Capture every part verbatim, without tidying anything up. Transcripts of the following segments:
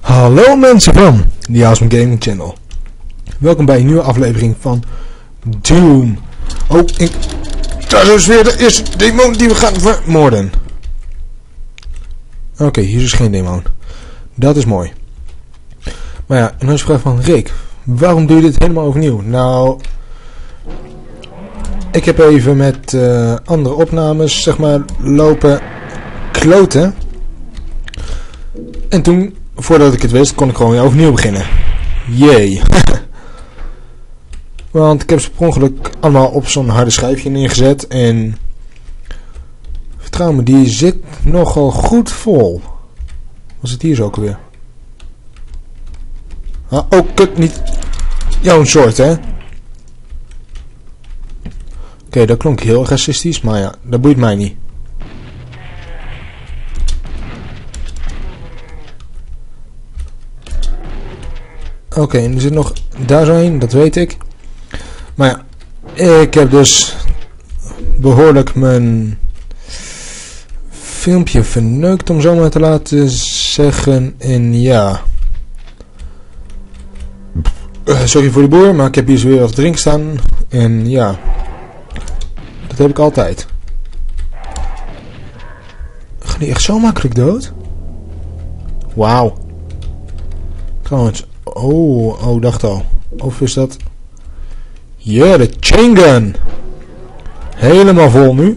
Hallo mensen van The Awesome Gaming Channel. Welkom bij een nieuwe aflevering van Doom. Oh, ik... daar is weer de eerste demon die we gaan vermoorden. Oké, okay, hier is dus geen demon. Dat is mooi. Maar ja, en dan is de vraag van Rick, waarom doe je dit helemaal overnieuw? Nou, ik heb even met uh, andere opnames, zeg maar, lopen kloten. En toen, voordat ik het wist, kon ik gewoon weer overnieuw beginnen. Jee. Want ik heb ze per ongeluk allemaal op zo'n harde schijfje neergezet. En vertrouw me, die zit nogal goed vol. Was het hier zo ook weer? Ah, oh, kut, niet jouw soort, hè? Oké, okay, dat klonk heel racistisch, maar ja, dat boeit mij niet. Oké, okay, en er zit nog daar zo heen, dat weet ik. Maar ja, ik heb dus behoorlijk mijn filmpje verneukt, om zo maar te laten zeggen. En ja, uh, sorry voor de boer, maar ik heb hier zo weer wat drink staan. En ja, dat heb ik altijd. Gaan die echt zo makkelijk dood? Wauw. Trouwens, oh, oh, dacht al. Of is dat... ja, yeah, de chain gun. Helemaal vol nu.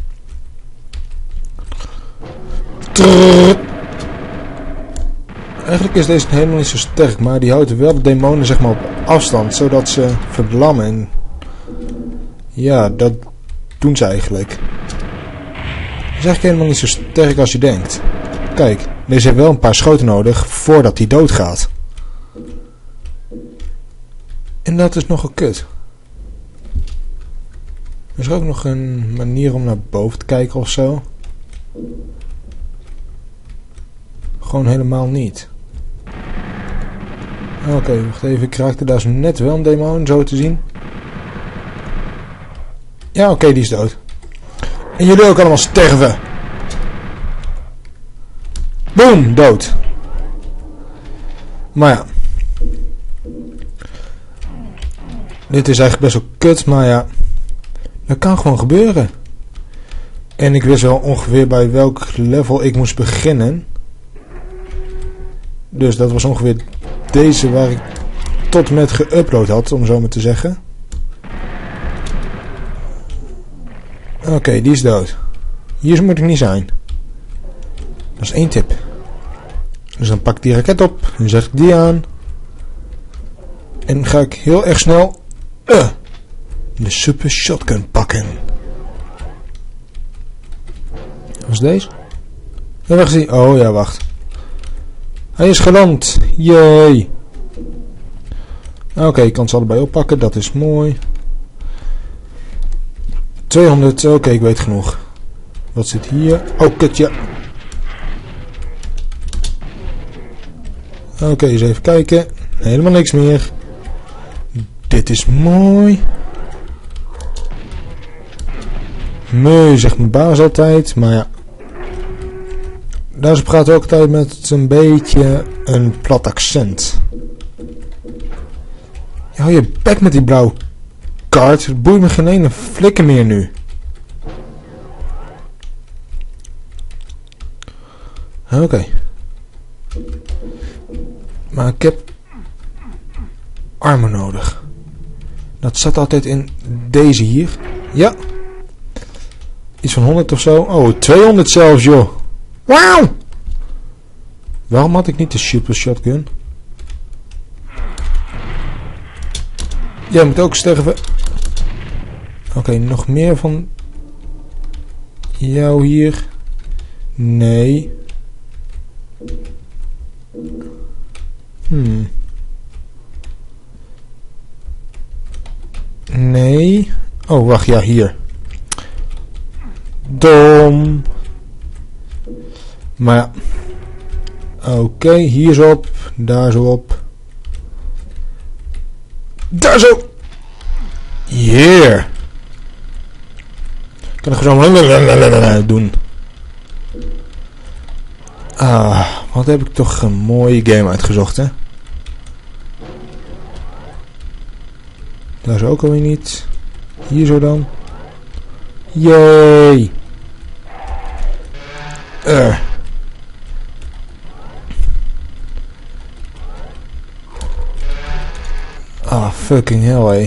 Trrr. Eigenlijk is deze helemaal niet zo sterk, maar die houdt wel de demonen zeg maar op afstand, zodat ze verdlammen. En ja, dat doen ze eigenlijk. Het is eigenlijk helemaal niet zo sterk als je denkt. Kijk, deze heeft wel een paar schoten nodig voordat hij doodgaat. En dat is nogal kut. Er is ook nog een manier om naar boven te kijken of zo. Gewoon helemaal niet. Oké, okay, wacht even. Ik raakte daar zo net wel een demon, zo te zien. Ja, oké, okay, die is dood. En jullie ook allemaal sterven. Boom, dood. Maar ja. Dit is eigenlijk best wel kut, maar ja. Dat kan gewoon gebeuren. En ik wist wel ongeveer bij welk level ik moest beginnen. Dus dat was ongeveer deze waar ik tot en met geüpload had, om zo maar te zeggen. Oké, okay, die is dood. Hier moet ik niet zijn. Dat is één tip. Dus dan pak ik die raket op. Dan zet ik die aan. En ga ik heel erg snel... Uh, de super shotgun pakken. Wat is deze? Ja, waar is die? Oh ja, wacht. Hij is geland. Jee. Oké, okay, ik kan ze allebei oppakken. Dat is mooi. tweehonderd. Oké, okay, ik weet genoeg. Wat zit hier? Oh, kutje. Oké, okay, eens even kijken. Helemaal niks meer. Dit is mooi. Mooi, zegt mijn baas altijd. Maar ja. Daar praat ook altijd met een beetje een plat accent. Ja, hou je bek met die blauwe kaart. Het boeit me geen ene flikker meer nu. Oké. Okay. Maar ik heb armor nodig. Dat zat altijd in deze hier. Ja. Iets van honderd of zo. Oh, tweehonderd zelfs, joh. Wauw. Waarom had ik niet de super shotgun? Jij moet ook sterven. Oké, okay, nog meer van jou hier. Nee. Hmm. Nee. Oh, wacht, ja, hier. Dom. Maar ja. Oké, okay, hier zo op. Daar zo op. Daar zo. Hier. Kan ik gewoon doen. Ah, Wat heb ik toch een mooie game uitgezocht, hè? Daar is ook alweer niet. Hier zo dan. Yay! Uh. Ah, fucking hell, hé.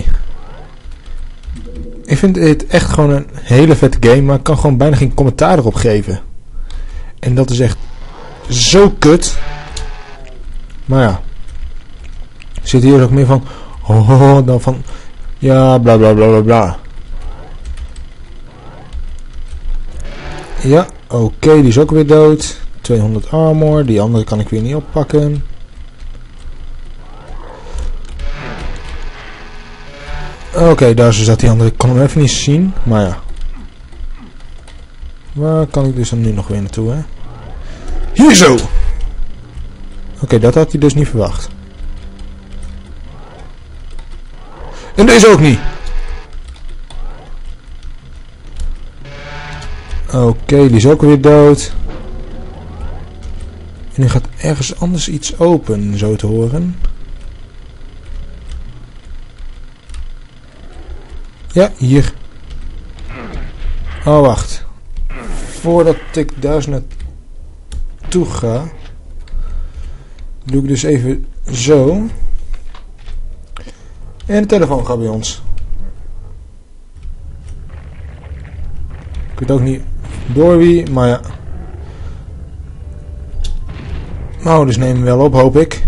Ik vind dit echt gewoon een hele vette game, maar ik kan gewoon bijna geen commentaar erop geven. En dat is echt zo kut. Maar ja. Zit hier ook meer van... Oh, dan van... Ja, bla bla bla bla bla. Ja, oké, okay, die is ook weer dood. tweehonderd armor, die andere kan ik weer niet oppakken. Oké, okay, daar zat die andere. Ik kon hem even niet zien, maar ja. Waar kan ik dus dan nu nog weer naartoe, hè? Hier zo! Oké, okay, dat had hij dus niet verwacht. En deze ook niet! Oké, okay, die is ook weer dood. En nu gaat ergens anders iets open, zo te horen. Ja, hier. Oh, wacht. Voordat ik daar eens naartoe ga, doe ik dus even zo. En de telefoon gaat bij ons. Ik weet ook niet door wie, maar ja. Nou, dus neem hem wel op, hoop ik.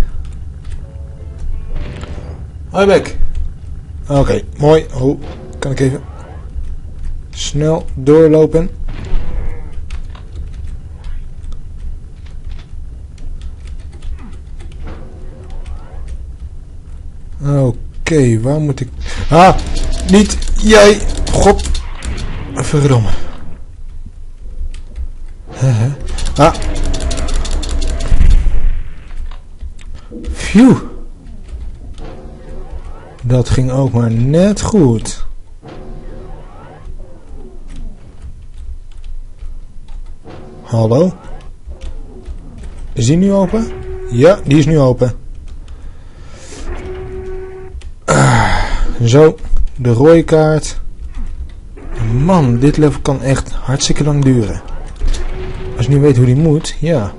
Hoi, Beck. Oké, okay, mooi. Oh, kan ik even snel doorlopen. Oké, okay, waar moet ik... Ah, niet jij. God. Verdomme. Uh-huh. Ah. Phew. Dat ging ook maar net goed. Hallo? Is die nu open? Ja, die is nu open. Ah, zo, de rode kaart. Man, dit level kan echt hartstikke lang duren. Als je nu weet hoe die moet, ja.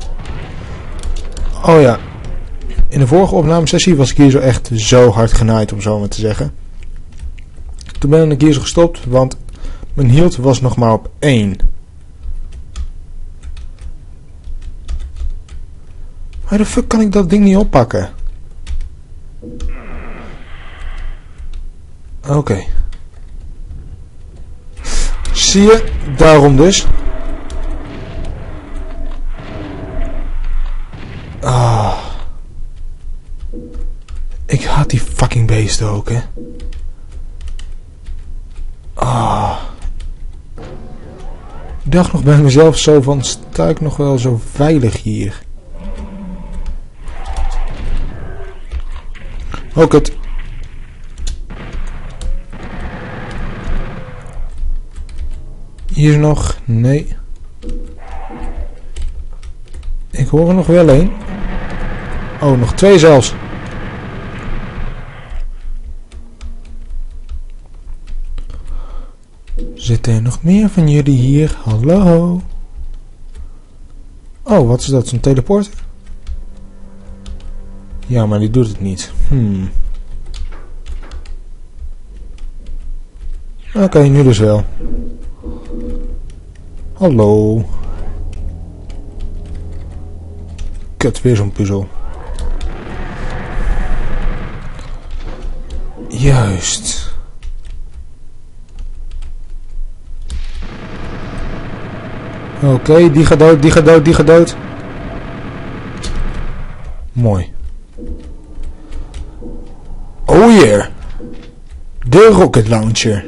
Oh ja. In de vorige opnamesessie was ik hier zo echt zo hard genaaid, om zo maar te zeggen. Toen ben ik hier zo gestopt, want mijn hield was nog maar op één. Waar de fuck kan ik dat ding niet oppakken? Oké. Okay. Zie je? Daarom dus. Ah. Ik haat die fucking beesten ook, hè. Ah. Ik dacht nog bij mezelf zo van, sta ik nog wel zo veilig hier? Ook het. Hier nog? Nee. Ik hoor er nog wel één. Oh, nog twee zelfs. Zitten er nog meer van jullie hier? Hallo? Oh, wat is dat? Zo'n teleporter? Ja, maar die doet het niet. Hmm. Oké, okay, nu dus wel. Hallo. Kut, weer zo'n puzzel. Juist. Oké, okay, die gaat dood, die gaat dood, die gaat dood. Mooi. Oh yeah. De rocket launcher.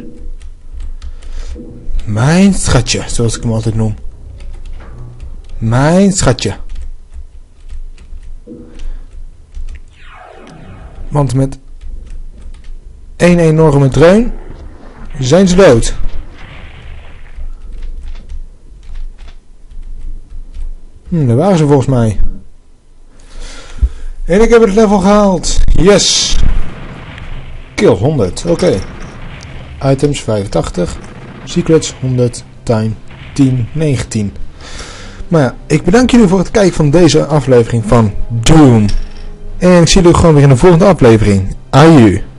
Mijn schatje, zoals ik hem altijd noem. Mijn schatje. Want met één enorme dreun zijn ze dood. Hm, daar waren ze volgens mij. En ik heb het level gehaald. Yes. Kill honderd. Oké. Okay. Items vijfentachtig. Secrets honderd. Time tien. negentien. Maar ja, ik bedank jullie voor het kijken van deze aflevering van Doom. En ik zie jullie gewoon weer in de volgende aflevering. Aju.